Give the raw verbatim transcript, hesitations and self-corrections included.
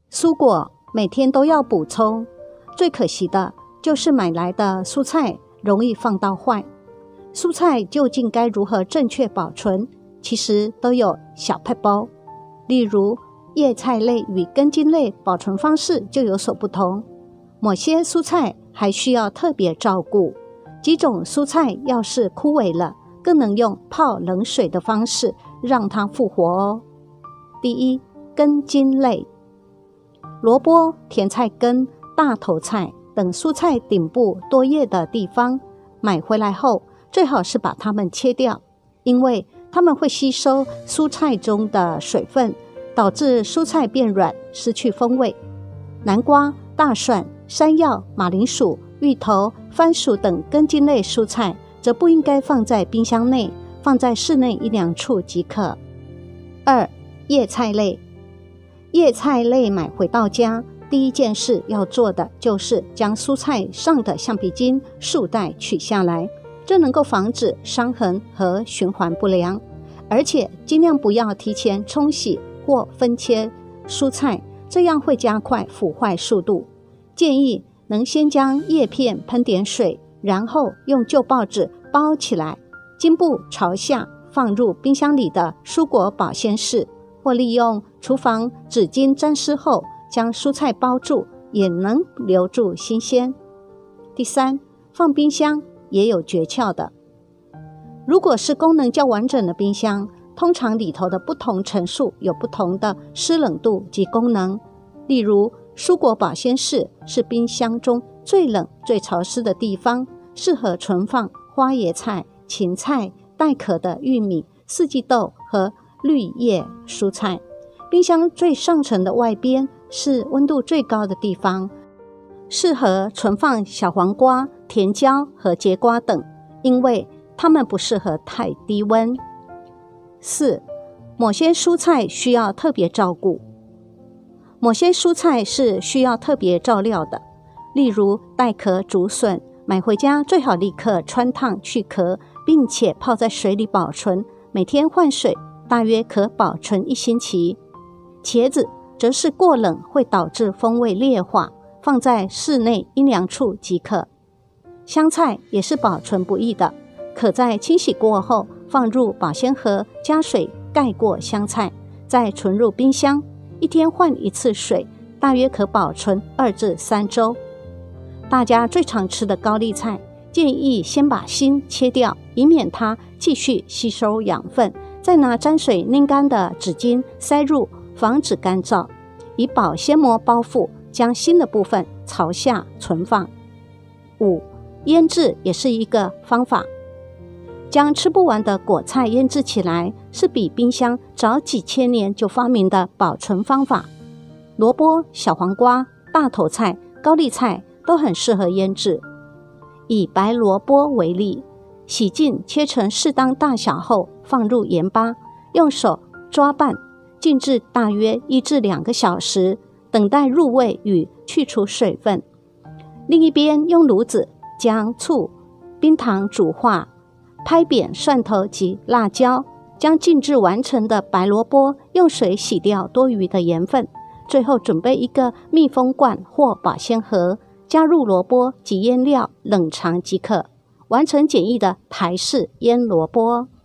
蔬果每天都要补充，最可惜的就是买来的蔬菜容易放到坏。蔬菜究竟该如何正确保存，其实都有小撇步。例如叶菜类与根茎类保存方式就有所不同，某些蔬菜还需要特别照顾，几种蔬菜要是枯萎了，更能用泡冷水的方式让它复活哦。第一，根茎类，萝卜、甜菜根、大头菜等蔬菜顶部多叶的地方，买回来后最好是把它们切掉，因为它们会吸收蔬菜中的水分，导致蔬菜变软，失去风味。南瓜、大蒜、山药、马铃薯、芋头、番薯等根茎类蔬菜则不应该放在冰箱内，放在室内阴凉处即可。二、叶菜类，叶菜类买回到家，第一件事要做的就是将蔬菜上的橡皮筋、束带取下来，这能够防止伤痕和循环不良，而且尽量不要提前冲洗或分切蔬菜，这样会加快腐坏速度。建议能先将叶片喷点水，然后用旧报纸包起来，茎部朝下放入冰箱里的蔬果保鲜室，或利用厨房纸巾沾湿后将蔬菜包住，也能留住新鲜。第三，放冰箱也有诀窍的。如果是功能较完整的冰箱，通常里头的不同层数有不同的湿冷度及功能。例如，蔬果保鲜室是冰箱中最冷最潮湿的地方，适合存放花椰菜、芹菜、带壳的玉米、四季豆和绿叶蔬菜。冰箱最上层的外边是温度最高的地方，适合存放小黄瓜、甜椒和节瓜等，因为它们不适合太低温。四、某些蔬菜需要特别照顾。某些蔬菜是需要特别照料的，例如带壳竹笋，买回家最好立刻穿烫去壳，并且泡在水里保存，每天换水，大约可保存一星期。茄子则是过冷会导致风味劣化，放在室内阴凉处即可。香菜也是保存不易的，可在清洗过后放入保鲜盒，加水盖过香菜，再存入冰箱，一天换一次水，大约可保存二至三周。大家最常吃的高丽菜，建议先把芯切掉，以免它继续吸收养分，再拿沾水拧干的纸巾塞入，防止干燥，以保鲜膜包覆，将芯的部分朝下存放。五、腌制也是一个方法。将吃不完的果菜腌制起来，是比冰箱早几千年就发明的保存方法。萝卜、小黄瓜、大头菜、高丽菜都很适合腌制。以白萝卜为例，洗净切成适当大小后，放入盐巴，用手抓拌，静置大约一至两个小时，等待入味与去除水分。另一边用炉子将醋、冰糖煮化，拍扁蒜头及辣椒，将静置完成的白萝卜用水洗掉多余的盐分，最后准备一个密封罐或保鲜盒，加入萝卜及腌料，冷藏即可，完成简易的台式腌萝卜。